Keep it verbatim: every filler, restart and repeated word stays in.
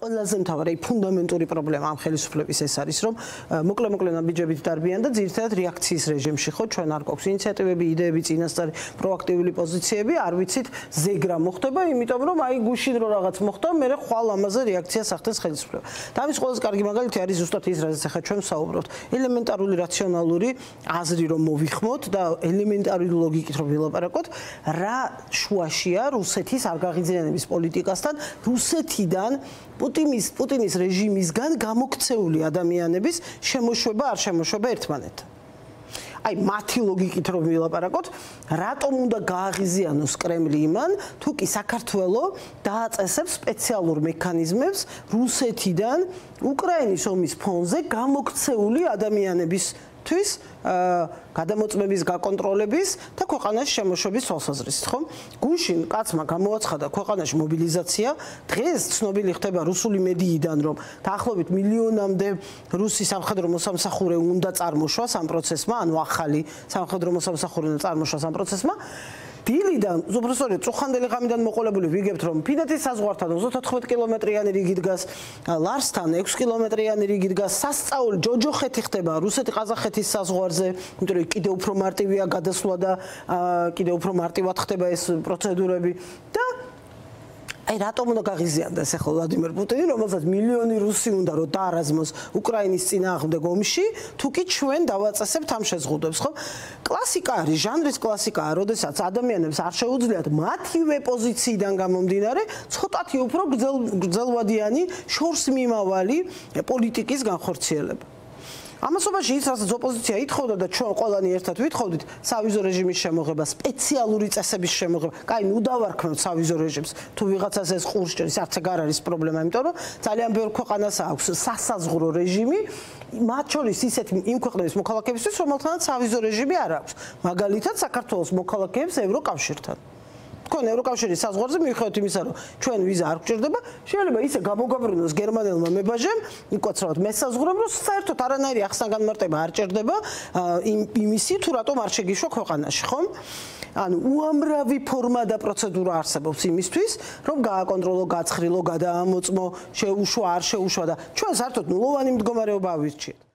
ყველაზე მთავარი ფუნდამენტური პრობლემა ამ ხელისუფლების ეს არის, რომ მოკლე-მოკლე ნაბიჯებით დარბიან და ძირითადად რეაქციის რეჟიმში ხო, ჩვენ არ გვაქვს ინიციატივები, იდეები, წინასწარი პროაქტიული პოზიციები, არ ვიცით ზეგრა მოხდება, იმიტომ რომ აი გუშინ რო რაღაც მოხდა, მე ხვალ ამაზე რეაქციას ახდენს ხელისუფლება. და ამის ყველაზე კარგი მაგალითი არის ზუსტად ის, რაზეც ახლა ჩვენ ვსაუბრობთ. ელემენტარული რაციონალური აზრი რომ მოვიხმოთ და ელემენტარული ლოგიკით რომ ვილაპარაკოთ, რა შუაშია რუსეთის არ გაღიზიანების პოლიტიკასთან, რუსეთიდან პუტინის პუტინის რეჟიმისგან გამოქცეული ადამიანების შემოშვება არ შემოშვება ერთმანეთთან. აი მათი ლოგიკით რომ ვილაპარაკოთ, რატომ უნდა გააღიზიანოს კრემლი იმან, თუ კი საქართველოს დააწესებს სპეციალურ მექანიზმებს რუსეთიდან უკრაინის ომის ფონზე გამოქცეული ადამიანებისთვის გადამოწმების, გაკონტროლების და ქვეყანაში შემოშვების თვალსაზრისით, ხო? გუშინ კაცმა გამოაცხადა ქვეყანაში მობილიზაცია, დღეს ცნობილი ხდება რუსული მედიიდან, რომ დაახლოებით მილიონამდე რუსი სამხედრო მოსამსახურე უნდა წარმოშვას ამ პროცესმა, ანუ ახალი სამხედრო მოსამსახურე უნდა წარმოშვას ამ პროცესმა. დილიდან, უბრალოდ წუხანდელი ღამიდან მოყოლებული ვიგებთ, რომ ფინეთის საზღვართან ოცდაოთხ კილომეტრიანი რიგი დგას, ლარსთან ექვსი კილომეტრიანი რიგი დგას, სასწაული ჯოჯოხეთი ხდება რუსეთ-ყაზახეთის საზღვარზე, იმიტომ რომ კიდევ უფრო მარტივია გადასვლა და კიდევ უფრო მარტივად ხდება ეს პროცედურები და აი რატომ უნდა გაღიზიანდეს ახლა ვლადიმერ პუტინი, რომელსაც მილიონი რუსი უნდა რომ დაარაზმოს უკრაინის წინააღმდეგ ომში, თუ კი ჩვენ დავაწესებთ ამ შეზღუდვებს, ხო? კლასიკა არის, ჟანრის კლასიკაა, როდესაც ადამიანებს არ შეუძლიათ მათივე პოზიციიდან გამომდინარე, ცოტათი უფრო გრძელვადიანი, შორს მიმავალი პოლიტიკის განხორციელება. ამასობაში ის, რასაც ოპოზიცია ითხოვდა და ჩვენ ყველანი ერთად ვითხოვდით, სავიზო რეჟიმის შემოღება, სპეციალური წესების შემოღება. კაი, ნუ დავარქმევთ სავიზო რეჟიმს. თუ ვიღაცას ეს ყურს ჭრის, არც ეგ არ არის პრობლემა, იმიტომ რომ ძალიან ბევრ ქვეყანას აქვს სასაზღვრო რეჟიმი, მათ შორის ისეთი იმ ქვეყნების მოქალაქეებისთვის, რომელთანაც სავიზო რეჟიმი არ აქვს. მაგალითად, საქართველოს მოქალაქეებს ევროკავშირთან. თქვენ ევროკავშირის საზღვარზე მიუხედავად იმისა, რომ ჩვენ ვიზა არ გვჭირდება, შეიძლება ისე გამოგაბრუნოს გერმანელმა მებაჟემ, მკვეთრად მესაზღვრებ, რომ საერთოდ არანაირი ახსნა-განმარტება არ ჭირდება იმისი, თუ რატომ არ შეგიშვა ქვეყანაში, ხომ? ანუ უამრავი ფორმა და პროცედურა არსებობს იმისთვის, რომ გააკონტროლო, გაცხრილო, გადაამოწმო, შეუშვა, არ შეუშვა და ჩვენ საერთოდ ნულოვანი მდგომარეობა ავირჩიეთ.